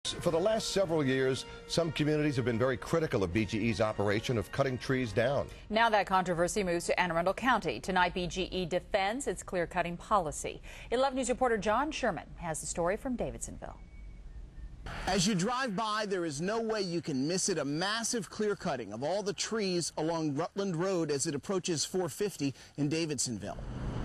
For the last several years, some communities have been very critical of BGE's operation of cutting trees down. Now that controversy moves to Anne Arundel County. Tonight, BGE defends its clear-cutting policy. 11 News reporter John Sherman has the story from Davidsonville. As you drive by, there is no way you can miss it. A massive clear-cutting of all the trees along Rutland Road as it approaches 450 in Davidsonville.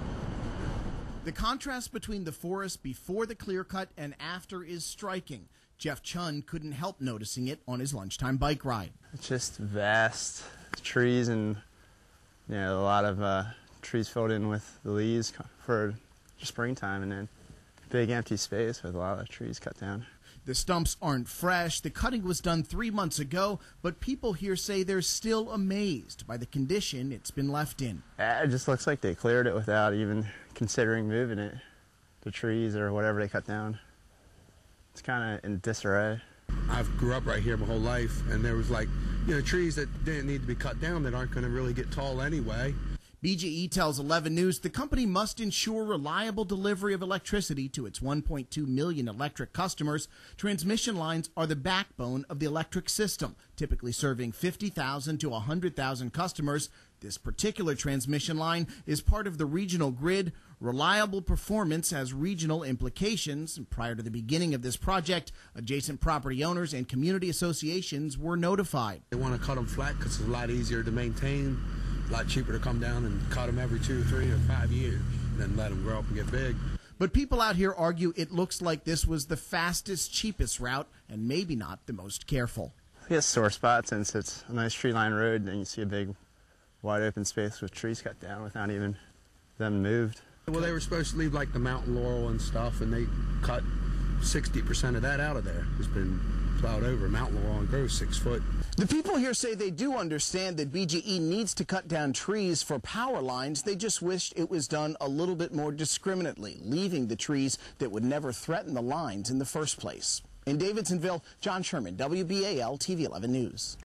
The contrast between the forest before the clear-cut and after is striking. Jeff Chun couldn't help noticing it on his lunchtime bike ride. It's just vast trees and a lot of trees filled in with the leaves for springtime, and then big empty space with a lot of trees cut down. The stumps aren't fresh. The cutting was done 3 months ago, but people here say they're still amazed by the condition it's been left in. It just looks like they cleared it without even considering moving it, the trees or whatever they cut down. It's kind of in disarray. I've grew up right here my whole life, and there was trees that didn't need to be cut down that aren't going to really get tall anyway. BGE tells 11 News the company must ensure reliable delivery of electricity to its 1.2 million electric customers. Transmission lines are the backbone of the electric system, typically serving 50,000 to 100,000 customers. This particular transmission line is part of the regional grid. Reliable performance has regional implications. And prior to the beginning of this project, adjacent property owners and community associations were notified. They want to cut them flat because it's a lot easier to maintain, a lot cheaper to come down and cut them every 2, 3, or 5 years, and then let them grow up and get big. But people out here argue it looks like this was the fastest, cheapest route, and maybe not the most careful. I guess sore spot, since it's a nice tree-lined road, then you see a big wide open space with trees cut down without even them moved. Well, they were supposed to leave like the mountain laurel and stuff, and they cut 60% of that out of there. It's been plowed over. Mountain laurel and grows 6 foot. The people here say they do understand that BGE needs to cut down trees for power lines. They just wished it was done a little bit more discriminately, leaving the trees that would never threaten the lines in the first place. In Davidsonville, John Sherman, WBAL-TV 11 News.